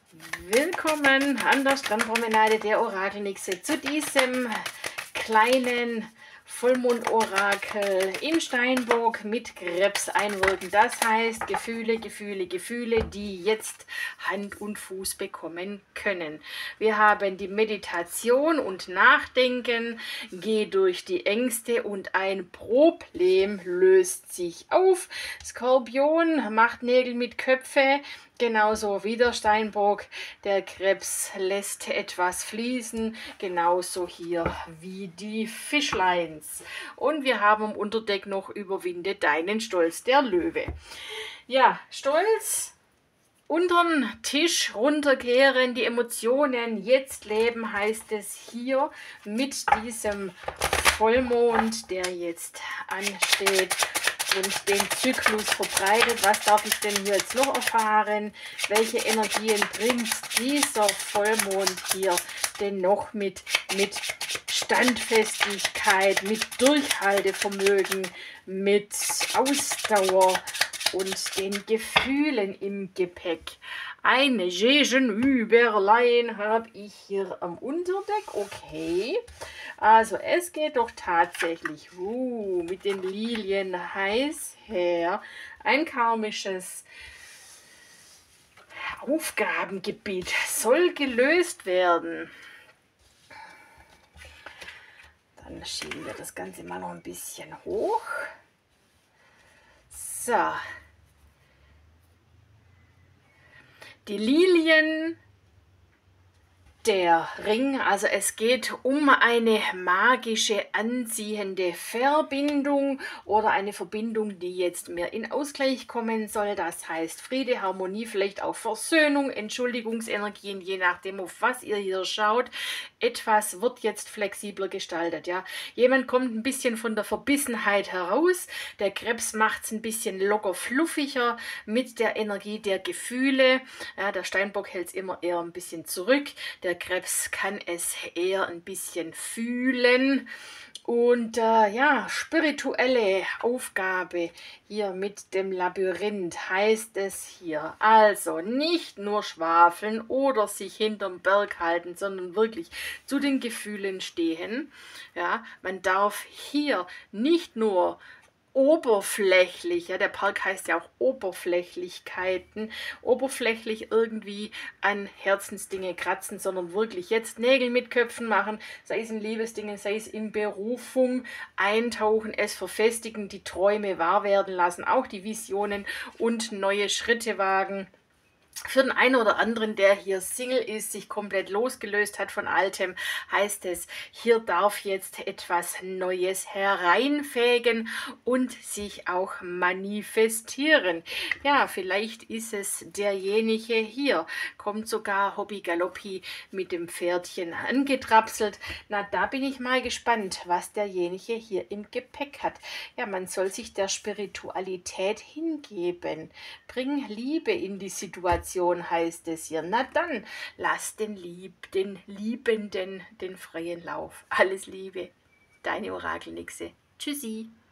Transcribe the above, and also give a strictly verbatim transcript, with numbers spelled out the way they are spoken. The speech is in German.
Willkommen an der Strandpromenade der Orakelnixe zu diesem kleinen Vollmondorakel in Steinbock mit Krebs einwirken. Das heißt Gefühle, Gefühle, Gefühle, die jetzt Hand und Fuß bekommen können. Wir haben die Meditation und Nachdenken, geh durch die Ängste und ein Problem löst sich auf. Skorpion macht Nägel mit Köpfe. Genauso wie der Steinbock, der Krebs lässt etwas fließen, genauso hier wie die Fischleins. Und wir haben im Unterdeck noch überwinde deinen Stolz, der Löwe. Ja, Stolz, unterm Tisch runterkehren, die Emotionen jetzt leben, heißt es hier mit diesem Vollmond, der jetzt ansteht und den Zyklus verbreitet. Was darf ich denn hier jetzt noch erfahren? Welche Energien bringt dieser Vollmond hier denn noch mit, mit Standfestigkeit, mit Durchhaltevermögen, mit Ausdauer und den Gefühlen im Gepäck? Eine Gegenüberlein habe ich hier am Unterdeck. Okay, also es geht doch tatsächlich uh, mit den Lilien heiß her. Ein karmisches Aufgabengebiet soll gelöst werden. Dann schieben wir das Ganze mal noch ein bisschen hoch. So. Die Lilien, der Ring, also es geht um eine magische, anziehende Verbindung oder eine Verbindung, die jetzt mehr in Ausgleich kommen soll. Das heißt Friede, Harmonie, vielleicht auch Versöhnung, Entschuldigungsenergien, je nachdem, auf was ihr hier schaut. Etwas wird jetzt flexibler gestaltet. Ja, jemand kommt ein bisschen von der Verbissenheit heraus. Der Krebs macht es ein bisschen locker fluffiger mit der Energie der Gefühle. Ja, der Steinbock hält es immer eher ein bisschen zurück. Der Krebs kann es eher ein bisschen fühlen. Und äh, ja, spirituelle Aufgabe hier mit dem Labyrinth heißt es hier. Also nicht nur schwafeln oder sich hinterm Berg halten, sondern wirklich zu den Gefühlen stehen. Ja, man darf hier nicht nur oberflächlich, ja, der Park heißt ja auch Oberflächlichkeiten, oberflächlich irgendwie an Herzensdinge kratzen, sondern wirklich jetzt Nägel mit Köpfen machen, sei es in Liebesdingen, sei es in Berufung, eintauchen, es verfestigen, die Träume wahr werden lassen, auch die Visionen und neue Schritte wagen. Für den einen oder anderen, der hier Single ist, sich komplett losgelöst hat von Altem, heißt es, hier darf jetzt etwas Neues hereinfägen und sich auch manifestieren. Ja, vielleicht ist es derjenige hier, kommt sogar Hobby Galoppi mit dem Pferdchen angetrapselt. Na, da bin ich mal gespannt, was derjenige hier im Gepäck hat. Ja, man soll sich der Spiritualität hingeben. Bring Liebe in die Situation, heißt es hier. Na dann, lass den Lieb, den Liebenden den freien Lauf. Alles Liebe, deine Orakelnixe. Tschüssi.